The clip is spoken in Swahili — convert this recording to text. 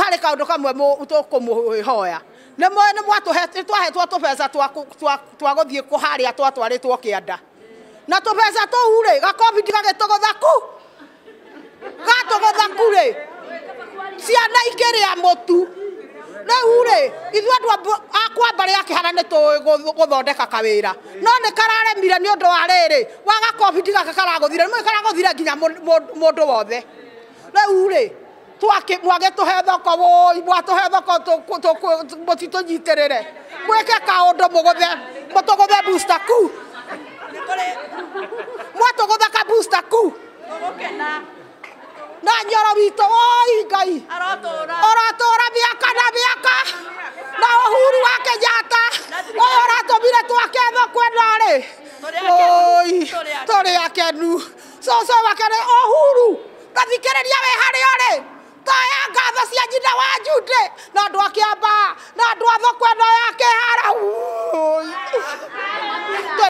hari kaundu kamwe tukumuhoya ne mwatuhe twahetwo tupesa twa guthie kuharia twatwaritwo Kianda na tupesa tuu ri ga covid gagituguthaku ri ciana ikiria mutu riu ri ithu andu akwa mbari ya Kihara ni guthondeka kawira no ni kararemire ni undu wa riri waga covid gaka karaguthire ni karaguthire nginya mundu wothe riu ri mwage tuhe thoko woi mwatuhe thoko mutitunyiterere mweke kaundu mutuguthe booster ku mwatuguthe ka booster ku na nyoro wito oi Ngai aratora miaka na miaka na Uhuru wa Kenyatta aratumire twake thoko ĩno oi turi akenu so wakene Uhuru ndathikiriria we haria ri taya ngatho cia nyina wa Jude na andu a Kiambaa na andu a thoko ĩno